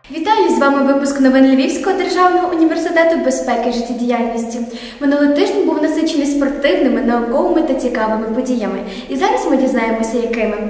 Вітаю! З вами випуск новин Львівського державного університету безпеки життєдіяльності. Минулий тиждень був насичений спортивними, науковими та цікавими подіями. І зараз ми дізнаємося, якими.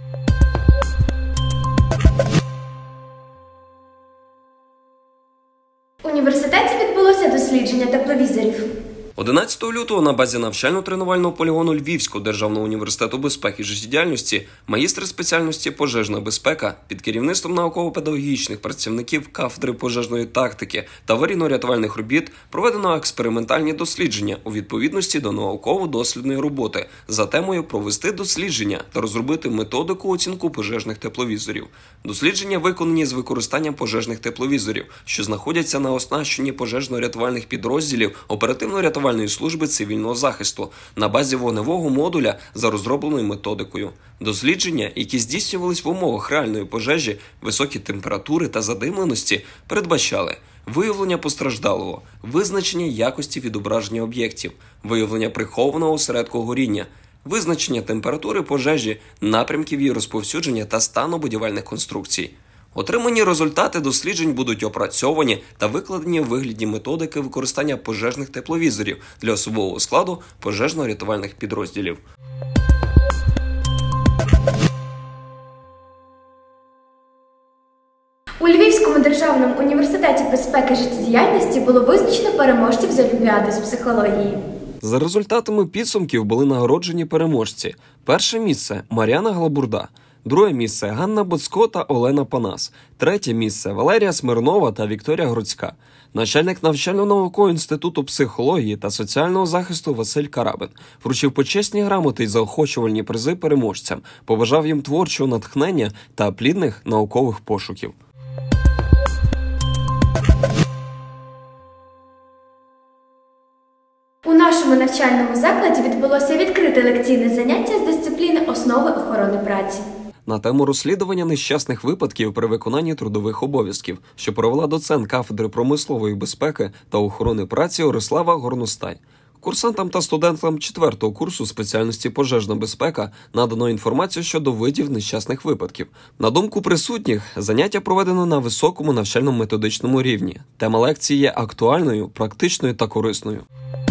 У університеті відбулося дослідження тепловізорів. 11 лютого на базі навчально-тренувального полігону Львівського державного університету безпеки життєдіяльності магістр спеціальності пожежна безпека під керівництвом науково-педагогічних працівників кафедри пожежної тактики та аварійно-рятувальних робіт проведено експериментальні дослідження у відповідності до науково-дослідної роботи за темою «Провести дослідження та розробити методику оцінку пожежних тепловізорів». Дослідження виконані з використанням пожежних тепловізорів, що знаходяться на оснащенні пожежно-рятувальних підрозділів оперативно-рятувальної служби цивільного захисту на базі вогневого модуля за розробленою методикою. Дослідження, які здійснювались в умовах реальної пожежі, високі температури та задимленості, передбачали виявлення постраждалого, визначення якості відображення об'єктів, виявлення прихованого осередку горіння, визначення температури пожежі, напрямків її розповсюдження та стану будівельних конструкцій. Отримані результати досліджень будуть опрацьовані та викладені у вигляді методики використання пожежних тепловізорів для особового складу пожежно-рятувальних підрозділів. У Львівському державному університеті безпеки життєдіяльності було визначено переможців з Олімпіади з психології. За результатами підсумків були нагороджені переможці. Перше місце – Мар'яна Глабурда. Друге місце – Ганна Боцко та Олена Панас. Третє місце – Валерія Смирнова та Вікторія Груцька. Начальник навчально-наукового інституту психології та соціального захисту Василь Карабин вручив почесні грамоти й заохочувальні призи переможцям, побажав їм творчого натхнення та плідних наукових пошуків. У нашому навчальному закладі відбулося відкрите лекційне заняття з дисципліни «Основи охорони праці». На тему розслідування нещасних випадків при виконанні трудових обов'язків, що провела доцент кафедри промислової безпеки та охорони праці Орислава Горностай. Курсантам та студентам 4-го курсу спеціальності пожежна безпека надано інформацію щодо видів нещасних випадків. На думку присутніх, заняття проведено на високому навчально-методичному рівні. Тема лекції є актуальною, практичною та корисною.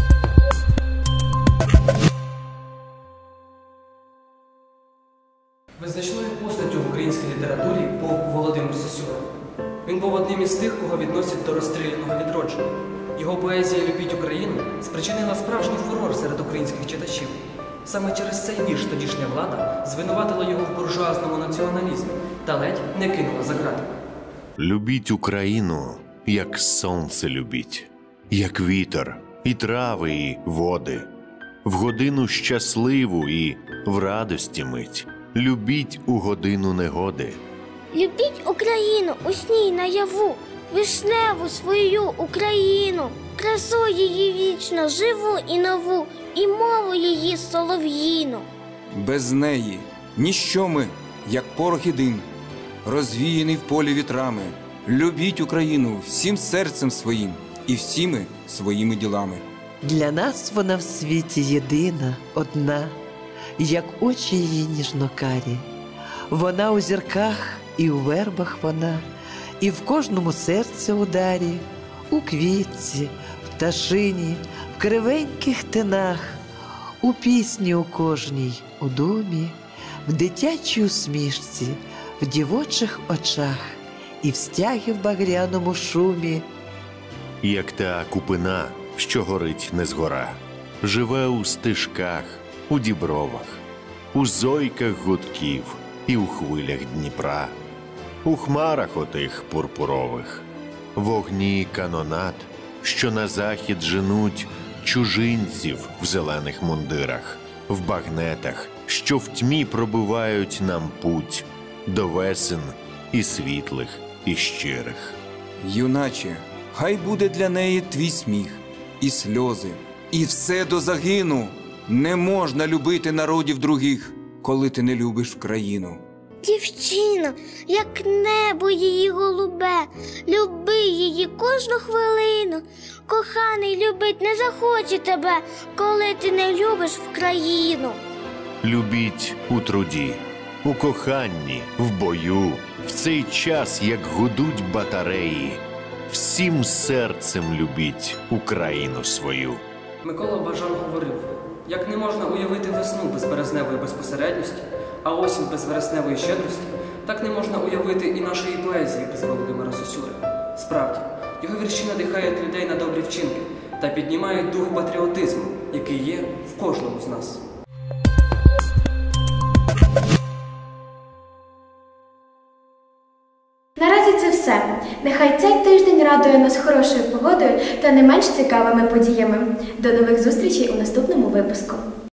Визначною постаттю в українській літературі був Володимир Сосюра. Він був одним із тих, кого відносять до розстріляного відродження. Його поезія «Любіть Україну» спричинила справжній фурор серед українських читачів. Саме через цей вірш тодішня влада звинуватила його в буржуазному націоналізмі та ледь не кинула за грати. Любіть Україну, як сонце любіть, як вітер, і трави, і води, в годину щасливу і в радості мить. Любіть у годину негоди. Любіть Україну у сні наяву, вишневу свою Україну, красу її вічно, живу і нову, і мову її солов'їну. Без неї ніщо ми, як порох і дим, розвіяний в полі вітрами. Любіть Україну всім серцем своїм і всіми своїми ділами. Для нас вона в світі єдина, одна, як очі її ніжнокарі. Вона у зірках і у вербах вона, і в кожному серці ударі, у квітці, в пташині, в кривеньких тинах, у пісні у кожній, у думі, в дитячій усмішці, в дівочих очах і в стягі в багряному шумі. Як та купина, що горить не згора, живе у стежках, у дібровах, у зойках гудків і у хвилях Дніпра, у хмарах отих пурпурових, вогні канонат, що на захід женуть чужинців в зелених мундирах, в багнетах, що в тьмі пробивають нам путь до весен і світлих, і щирих. Юначе, хай буде для неї твій сміх і сльози, і все до загину. Не можна любити народів других, коли ти не любиш країну. Дівчино, як небо її голубе, люби її кожну хвилину. Коханий любить не захоче тебе, коли ти не любиш в країну. Любіть у труді, у коханні, в бою, в цей час, як гудуть батареї, всім серцем любіть Україну свою. Микола Бажан говорив: як не можна уявити весну без березневої безпосередності, а осінь без вересневої щедрості, так не можна уявити і нашої поезії без Володимира Сосюри. Справді, його вірші надихають людей на добрі вчинки та піднімають дух патріотизму, який є в кожному з нас. Наразі це все. Нехай цей тиждень радує нас хорошою погодою та не менш цікавими подіями. До нових зустрічей у наступному випуску.